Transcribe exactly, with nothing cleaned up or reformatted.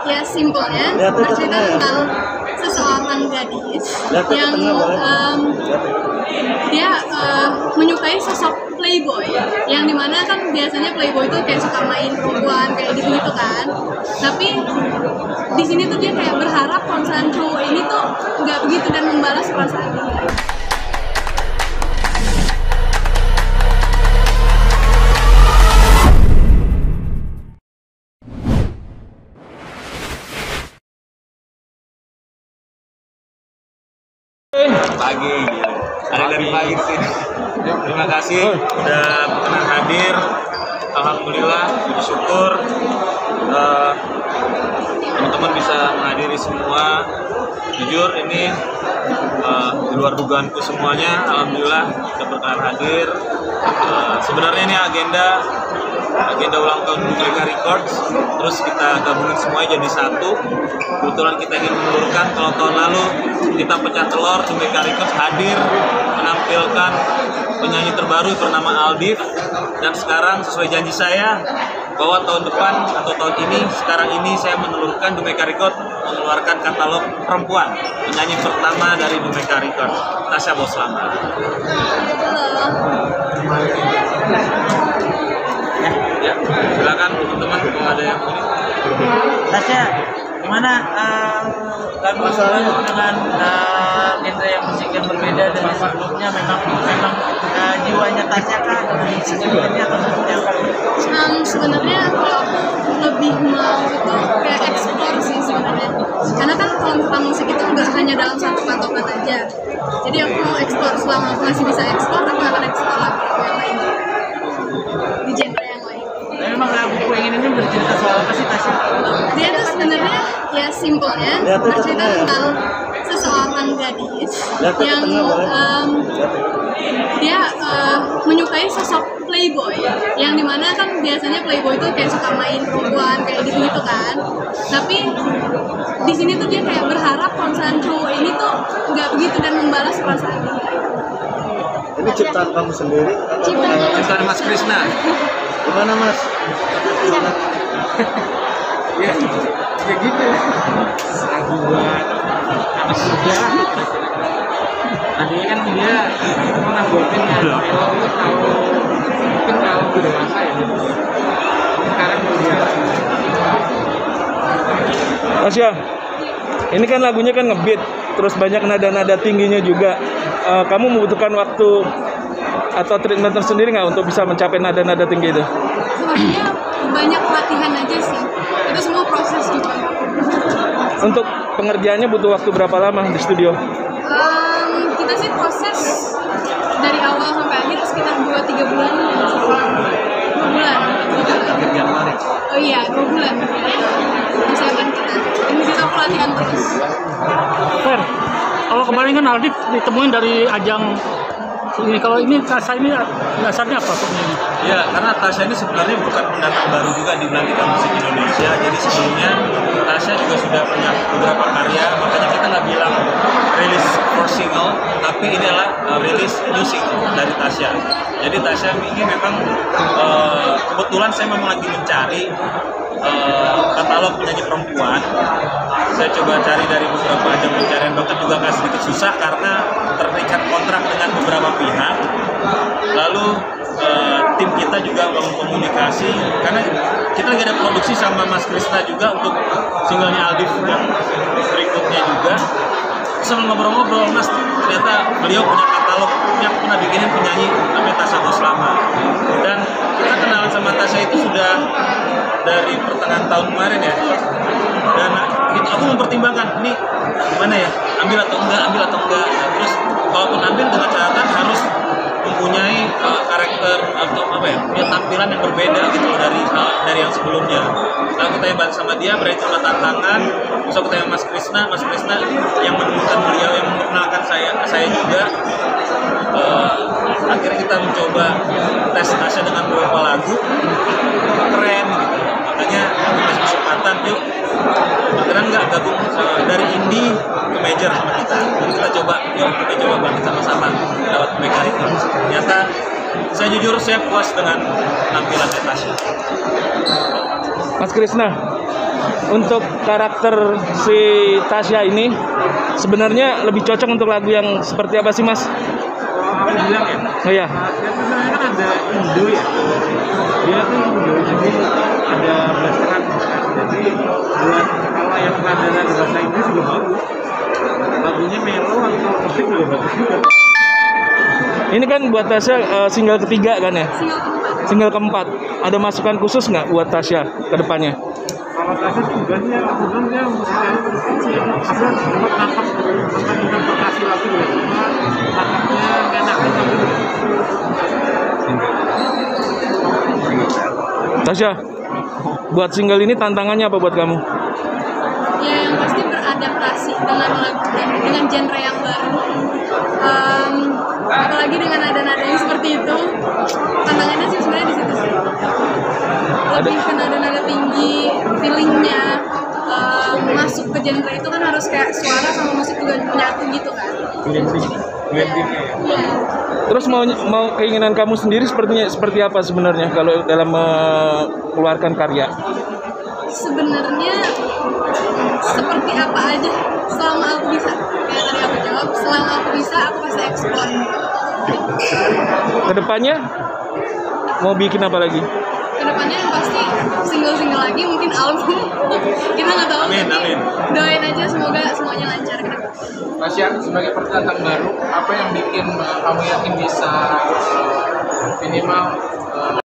ya simpelnya cerita tentang seseorang gadis yang um, dia uh, menyukai sosok playboy, yang dimana kan biasanya playboy itu kayak suka main perempuan kayak gitu gitu kan, tapi di sini tuh dia kayak berharap kalau misalnya cowok ini tuh nggak begitu dan membalas perasaan dia. Pagi, ada dari pagi sih. Terima kasih udah berkenan hadir. Alhamdulillah, bersyukur uh, teman-teman bisa menghadiri semua. Jujur ini uh, di luar dugaanku semuanya. Alhamdulillah udah berkenan hadir. Uh, sebenarnya ini agenda agenda ulang tahun Dumeka Records, terus kita gabungin semuanya jadi satu. Kebetulan kita ingin menelurkan kalau tahun lalu kita pecah telur, Dumeka Records hadir menampilkan penyanyi terbaru bernama Aldif, dan sekarang sesuai janji saya bahwa tahun depan atau tahun ini, sekarang ini saya menelurkan Dumeka Records mengeluarkan katalog perempuan penyanyi pertama dari Dumeka Records, Tasya Boslama. Ya, silakan teman-teman kalau ada yang ini. Tasya, gimana uh, lagu baru dengan uh, genre yang musik yang berbeda dari sebelumnya? Memang memang uh, jiwanya Tasya kah dengan sebenarnya atau seperti apa? Um, sebenarnya kalau aku lebih mau itu kayak eksplor sih sebenarnya, karena kan kalau tentang musik itu nggak hanya dalam satu patokan aja. Jadi aku mau eksplor, selama aku masih bisa eksplor, aku akan eksplor lagu yang lain di genre yang lain. Tapi memang lagu pengen ini bercerita soal apa sih, Tasya? Dia tuh sebenarnya ya simpelnya bercerita tentang seseorang gadis yang um, dia uh, menyukai sosok playboy, yang dimana kan biasanya playboy itu kayak suka main perempuan kayak gitu gitu kan, tapi di sini tuh dia kayak berharap kalau misalnya cowok ini tuh nggak begitu dan membalas perasaan dia. Ini ciptaan kamu sendiri? Ciptaan Ciptaan Mas Krisna. Gimana Mas? Ya, kayak gitu. Lagu buat anak muda. Tadinya kan dia pernah buatin ya, kalau mungkin kalau udah dewasa ya. Sekarang dia. Tasya, ini kan lagunya kan ngebeat, terus banyak nada-nada tingginya juga. Uh, kamu membutuhkan waktu atau treatment tersendiri nggak untuk bisa mencapai nada-nada tinggi itu? Sebenarnya banyak latihan aja sih, itu semua proses juga. Untuk pengerjaannya butuh waktu berapa lama di studio? Um, kita sih proses dari awal sampai akhir sekitar dua tiga bulan. dua bulan. Oh iya, dua bulan. Persiapan kita. Ini kita pelatihan terus. Fer, kalau kemarin kan Aldif ditemuin dari ajang ini, kalau ini Tasya ini dasarnya apa ini? Ya, karena Tasya ini sebenarnya bukan pendatang baru juga di dinamika musik Indonesia. Jadi sebelumnya Tasya juga sudah punya beberapa karya, makanya kita nggak bilang rilis for single, tapi ini adalah uh, rilis new single dari Tasya. Jadi Tasya ini memang uh, kebetulan saya memang lagi mencari uh, katalog penyanyi perempuan. Saya coba cari dari beberapa ajang pencarian, bahkan juga agak sedikit susah karena terikat kontrak dengan beberapa pihak. Lalu uh, tim kita juga membangun komunikasi, karena kita lagi ada produksi sama Mas Krisna juga untuk singlenya Aldif yang berikutnya juga. Sama ngobrol-ngobrol, Mas, ternyata beliau punya katalog, punya pernah bikinin penyanyi namanya Tasya Boslama. Dan kita kenalan sama Tasya itu sudah dari pertengahan tahun kemarin ya. Dan itu aku mempertimbangkan, ini gimana ya, ambil atau enggak, ambil atau enggak. Nah, terus kalaupun ambil dengan catatan harus mempunyai uh, karakter atau apa ya, punya tampilan yang berbeda gitu loh dari uh, dari yang sebelumnya. Lalu kita yang balik sama dia, berarti sama tantangan. So kita yang Mas Krisna, Mas Krisna yang menemukan beliau, yang memperkenalkan saya, saya juga. Uh, akhirnya kita mencoba tes Tasya dengan beberapa lagu, keren gitu. Makanya kasih kesempatan, yuk beneran nggak gabung uh, dari indie ke major sama kita. Jadi kita coba, yuk kita coba bangkit sama-sama lewat Dumeka Records. Ternyata saya jujur saya puas dengan tampilan Tasya. Mas Krisna, untuk karakter si Tasya ini sebenarnya lebih cocok untuk lagu yang seperti apa sih Mas? Aku bilang ya, Oh ya, dia tuh sebenarnya kan ada Indo ya, dia tuh Indo, jadi ada belasan. Jadi buat kalau yang nada-nada bahasa Inggris juga bagus, lagunya melo atau musik juga bagus juga. ini kan buat Tasya uh, single ketiga kan ya? Single keempat. Single keempat. Ada masukan khusus nggak buat Tasya ke depannya? Kalau Tasya juga dia, aku bilang dia musiknya Tasya cepat nangkap tentang interpretasi lagu juga, nangkapnya enak lagu. Tasya, buat single ini tantangannya apa buat kamu? Ya yang pasti beradaptasi dengan lagu dan dengan genre yang baru. Um, apalagi dengan nada-nada yang seperti itu, tantangannya sih sebenarnya di situ sih. Lebih ke nada-nada tinggi, feelingnya um, masuk ke genre itu kan harus kayak suara sama musik juga menyatu gitu kan. Iya. Terus mau mau keinginan kamu sendiri sepertinya seperti apa sebenarnya kalau dalam mengeluarkan karya? Sebenarnya seperti apa aja selama aku bisa. Kayak tadi aku jawab, selama aku bisa aku pasti eksplor. Kedepannya mau bikin apa lagi? Kedepannya yang pasti single-single lagi, mungkin album. Kita nggak tahu. Amin, tapi amin. Doain aja semoga semuanya lancar. Tasya, sebagai pendatang baru, apa yang bikin uh, kamu yakin bisa uh, minimal uh,